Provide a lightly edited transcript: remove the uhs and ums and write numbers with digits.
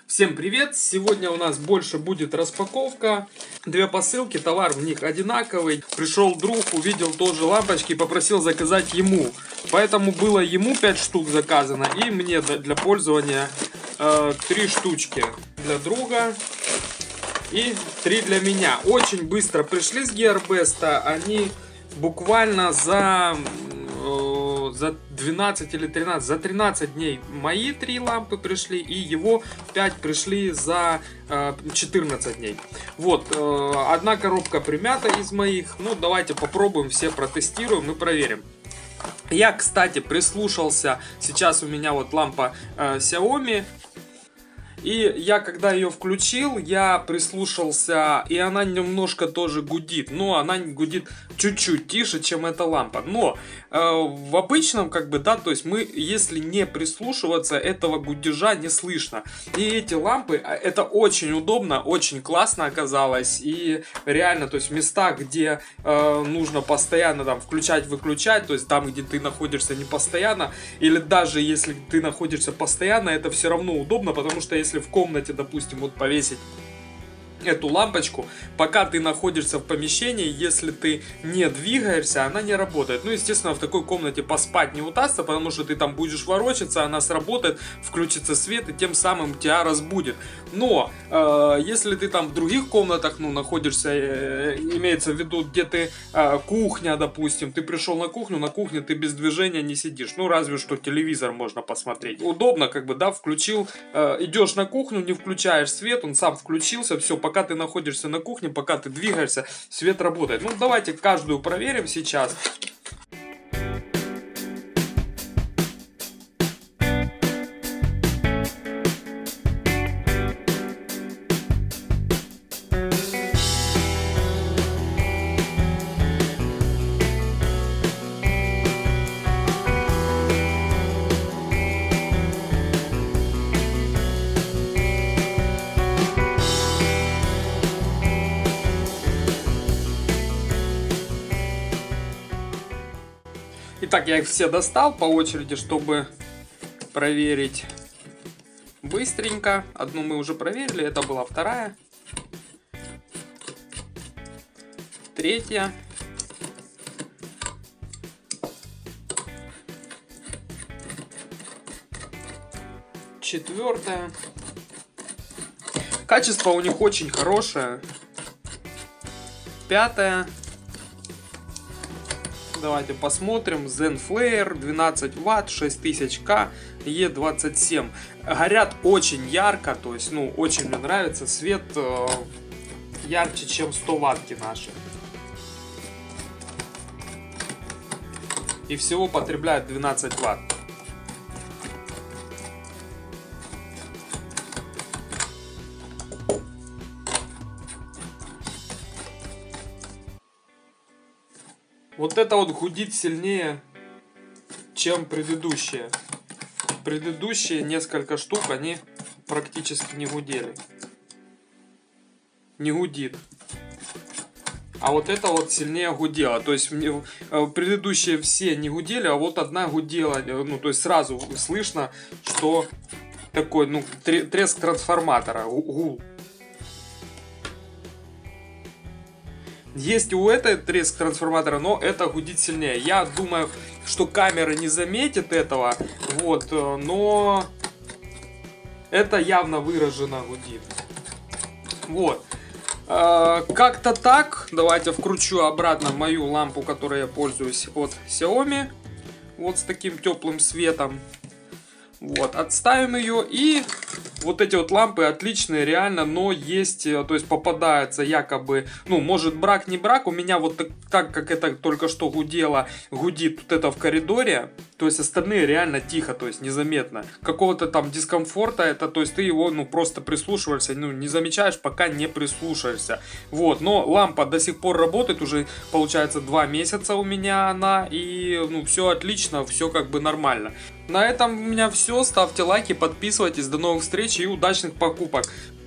Всем привет! Сегодня у нас больше будет распаковка. Две посылки, товар в них одинаковый. Пришел друг, увидел тоже лампочки и попросил заказать ему. Поэтому было ему 5 штук заказано и мне для пользования 3 штучки для друга и 3 для меня. Очень быстро пришли с Gearbest. Они буквально за 12 или 13, за 13 дней мои 3 лампы пришли, и его 5 пришли за 14 дней. Вот, одна коробка примята из моих. Ну, давайте попробуем, все протестируем и проверим. Я, кстати, прислушался, сейчас у меня вот лампа Xiaomi. И я, когда ее включил, я прислушался, и она немножко тоже гудит. Но она гудит чуть-чуть тише, чем эта лампа. Но в обычном, да, то есть мы, если не прислушиваться, этого гудежа не слышно. И эти лампы, это очень удобно, очень классно оказалось. И реально, то есть в местах, где нужно постоянно там включать-выключать, то есть там, где ты находишься не постоянно, или даже если ты находишься постоянно, это все равно удобно, потому что если в комнате, допустим, вот повесить эту лампочку, пока ты находишься в помещении, если ты не двигаешься, она не работает. Ну, естественно, в такой комнате поспать не удастся, потому что ты там будешь ворочаться, она сработает, включится свет и тем самым тебя разбудит. Но если ты там в других комнатах, ну, находишься, имеется в виду, где ты кухня, допустим, ты пришел на кухне ты без движения не сидишь. Ну, разве что телевизор можно посмотреть. Удобно, да, включил, идешь на кухню, не включаешь свет, он сам включился, все, пока ты находишься на кухне, пока ты двигаешься, свет работает. Ну, давайте каждую проверим сейчас. Итак, я их все достал по очереди, чтобы проверить быстренько. Одну мы уже проверили, это была вторая. Третья. Четвертая. Качество у них очень хорошее. Пятая. Давайте посмотрим. Zenflare 12 Вт, 6000К, E27. Горят очень ярко, то есть, ну, очень мне нравится. Свет ярче, чем 100 ваттки наши. И всего потребляют 12 Вт. Вот это вот гудит сильнее, чем предыдущие. Предыдущие несколько штук, они практически не гудели. Не гудит. А вот это вот сильнее гудело. То есть предыдущие все не гудели, а вот одна гудела. Ну, то есть сразу слышно, что такой, ну, треск трансформатора. Гул. Есть у этой треск трансформатора, но это гудит сильнее. Я думаю, что камера не заметит этого, вот, но это явно выраженно гудит. Вот. Как-то так. Давайте вкручу обратно мою лампу, которой я пользуюсь от Xiaomi. Вот с таким теплым светом. Вот, отставим ее, и вот эти вот лампы отличные, реально, но есть, то есть попадается якобы, ну, может брак, не брак, у меня вот так как это только что гудело, гудит вот это в коридоре, то есть остальные реально тихо, то есть незаметно. Какого-то там дискомфорта, это, то есть ты его, ну, просто прислушиваешься, ну, не замечаешь, пока не прислушаешься. Вот, но лампа до сих пор работает, уже, получается, 2 месяца у меня она, и, ну, все отлично, все как бы нормально. На этом у меня все. Ставьте лайки, подписывайтесь. До новых встреч и удачных покупок.